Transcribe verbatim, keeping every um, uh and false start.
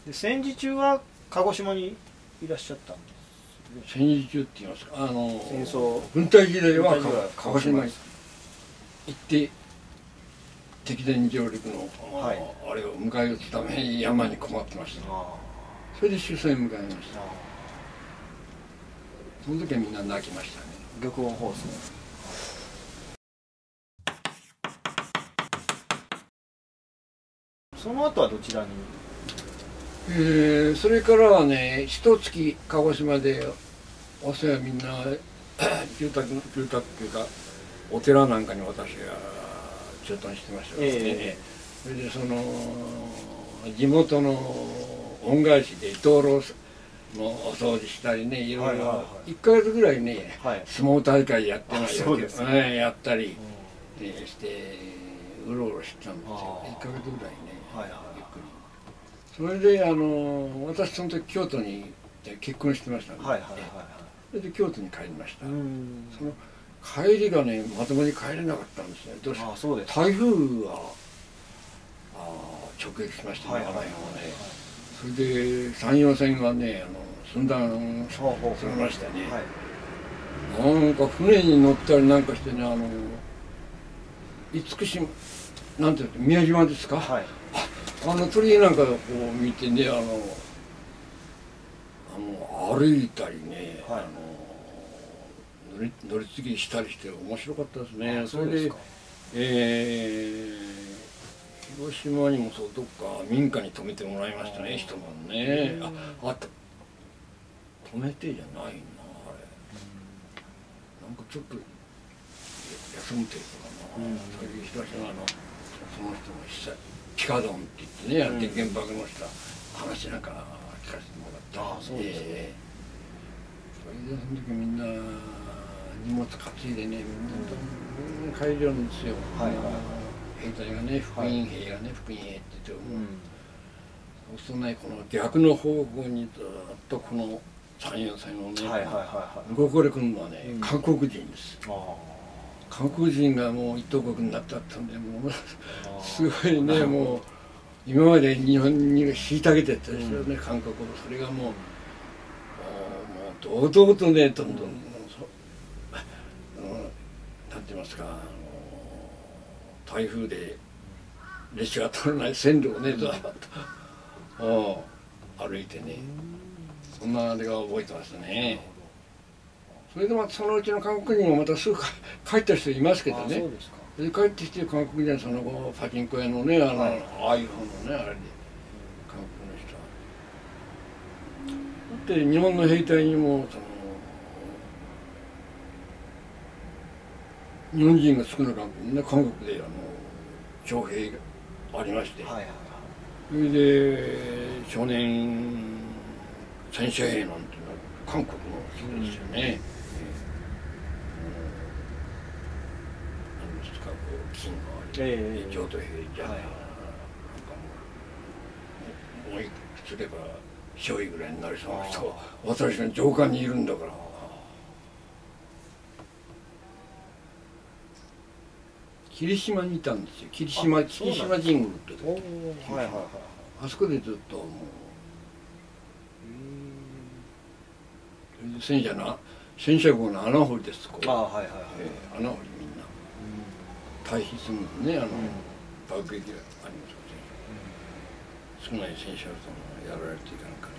で戦時中は鹿児島にいらっしゃったんです。 戦時中って言いますか、あの戦争軍隊時代は鹿児島に行って敵前上陸の、はい、あれを迎え撃つために山に困ってました。それで終戦を迎えました。その時はみんな泣きましたね。 玉音放送。その後はどちらに？ えー、それからはね、一月鹿児島でお世話みんな住宅住宅っていうかお寺なんかに私が駐屯してましたですね、えー、それでその地元の恩返しで道路のお掃除したりね、いろいろいっかげつぐらいね、はい、相撲大会やってないよ、ね、やったり、うん、してうろうろしてたんですよ。いっかげつぐらいね、はいはい、ゆっくり。それであの私その時京都に結婚してましたので、それで京都に帰りました。その帰りがね、まともに帰れなかったんですね。どうしても台風が直撃しましたね、あの辺はね。それで山陽線がね、あの寸断されましたね。なんか船に乗ったりなんかしてね、あの厳島なんていうの、宮島ですか、はい、あの鳥なんかをこう見てね、あのあの歩いたりね、はい、あの乗り乗り継ぎしたりして面白かったですね。それで、えー、広島にもそうどっか民家に泊めてもらいましたね、一晩ね。あ、あった。泊めてじゃないな、あれ。なんかちょっと休むというかな。それで広島のその人のピカドンって言ってね、原爆のした話なんか聞かせてもらった。ああ、そうですね。それでその時みんな荷物担いでね、みんな帰るんですよ。兵隊がね、復員兵がね、復員兵って言って、そうするとね、この逆の方向にずっとこの山陽線をね、動かれくるのはね、韓国人です。韓国人がもう一等国になったってんで、もうすごいね、もう今まで日本に虐げてたですよね、うん、韓国を。それがもう、もう、もう堂々とね、どんどん、うん、なんて言いますか、台風で列車が通らない線路をね、ずっと歩いてね、そんなあれが覚えてますね。それでまたそのうちの韓国人もまたすぐ帰った人いますけどね。で帰ってきて韓国人はその後パチンコ屋のね、あの、はい、ああいう方のね、あれで韓国の人は。だって日本の兵隊にもその日本人が少なくね、韓国であの徴兵がありまして、はいはい、それで少年戦車兵なんていうのは韓国の人ですよね。うん金があり、浄土兵じゃない、なんかもう、もういくつすれば少尉ぐらいになりそうな人は私の上官にいるんだから。霧島にいたんですよ。霧島、霧島神宮ってとこ。あそこでずっともう戦車の戦車号の穴掘りです。こう穴掘りみんな。退避するんですね、あの、爆撃がありますから、少ない戦車をやられていかなかった。